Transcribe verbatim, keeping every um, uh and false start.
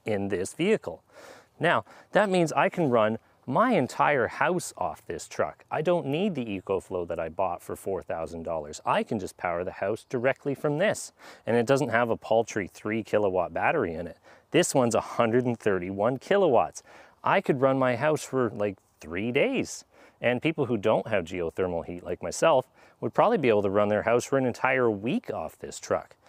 in this vehicle. Now, that means I can run my entire house off this truck. I don't need the EcoFlow that I bought for four thousand dollars. I can just power the house directly from this. And it doesn't have a paltry three kilowatt battery in it. This one's one hundred thirty-one kilowatts. I could run my house for like three days. And people who don't have geothermal heat like myself would probably be able to run their house for an entire week off this truck.